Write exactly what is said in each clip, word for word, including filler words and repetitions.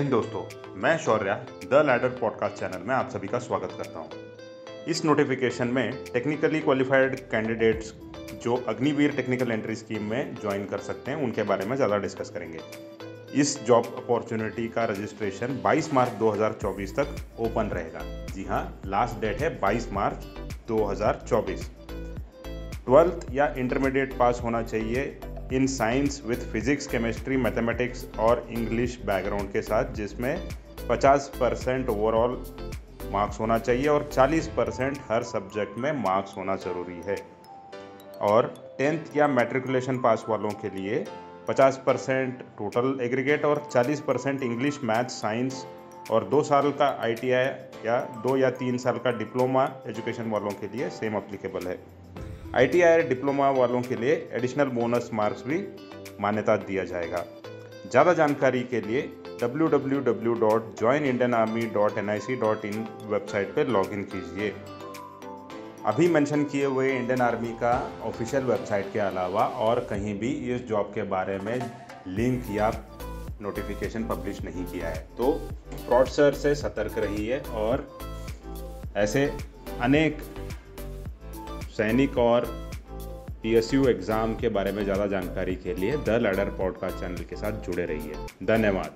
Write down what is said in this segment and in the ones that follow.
हिंद दोस्तों, मैं Shaurya the ladder podcast channel में आप सभी का स्वागत करता हूं। इस नोटिफिकेशन में टेक्निकली क्वालिफाइड कैंडिडेट्स जो Agniveer technical entry scheme join ज्वाइन कर सकते हैं उनके बारे में ज़्यादा डिस्कस करेंगे। इस जॉब अपॉर्चुनिटी का रजिस्ट्रेशन बाईस मार्च दो हज़ार चौबीस तक ओपन रहेगा। जी हाँ, लास्ट डेट है बाईस मार्च दो हज़ार चौबीस। ट्वेल्थ या इंटरमीडिएट पास होना चाहिए in science with physics, chemistry, mathematics और इंग्लिश बैकग्राउंड के साथ, जिसमें पचास परसेंट ओवरऑल मार्क्स होना चाहिए और चालीस परसेंट हर सब्जेक्ट में मार्क्स होना ज़रूरी है। और टेंथ या मैट्रिकुलेशन पास वालों के लिए पचास परसेंट टोटल एग्रीगेट और चालीस परसेंट इंग्लिश, मैथ, साइंस और दो साल का आई टी आई या दो या तीन साल का डिप्लोमा एजुकेशन वालों के लिए सेम अप्लीकेबल है। आई टी आई डिप्लोमा वालों के लिए एडिशनल बोनस मार्क्स भी मान्यता दिया जाएगा। ज़्यादा जानकारी के लिए W W W dot join Indian army dot N I C dot in website पर लॉगिन कीजिए। अभी मेंशन किए हुए इंडियन आर्मी का ऑफिशियल वेबसाइट के अलावा और कहीं भी इस जॉब के बारे में लिंक या नोटिफिकेशन पब्लिश नहीं किया है, तो फ्रॉडस्टर से सतर्क रहिए और ऐसे अनेक सैनिक और पी एस यू एग्ज़ाम के बारे में ज़्यादा जानकारी के लिए द लैडर पॉडकास्ट चैनल के साथ जुड़े रहिए। धन्यवाद।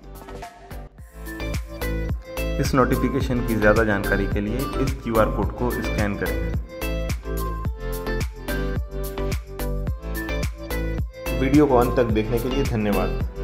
इस नोटिफिकेशन की ज़्यादा जानकारी के लिए इस क्यू आर कोड को स्कैन करें। वीडियो को अंत तक देखने के लिए धन्यवाद।